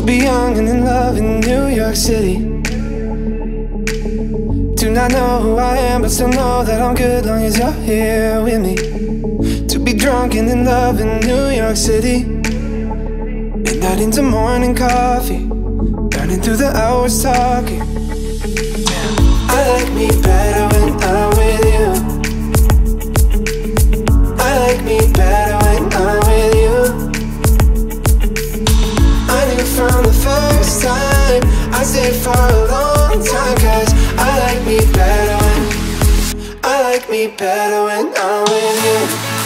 To be young and in love in New York City. Do not know who I am, but still know that I'm good long as you're here with me. To be drunk and in love in New York City. Midnight into morning coffee, burning through the hours talking. I like me better when I'm with you. I like me better when I'm with you. I knew from the first time I stayed for a long time, 'cause I like me better when I'm with you.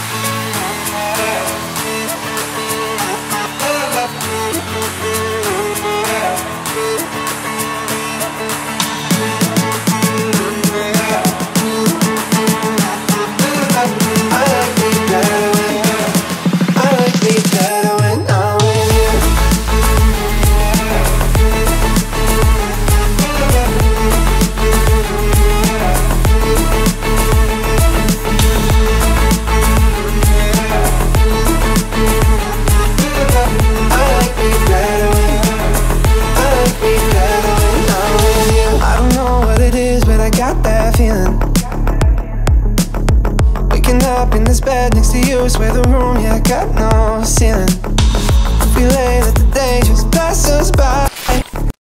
Waking up in this bed next to you, swear the room, yeah, got no ceiling. We lay, let the day just pass us by.